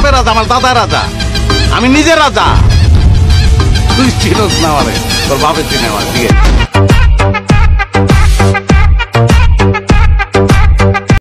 বাপের রাজা, আমার দাদা রাজা, আমি নিজে রাজা। তুই চিনোস না আমারে, তোর বাপের চিনে আমার। ঠিক আছে।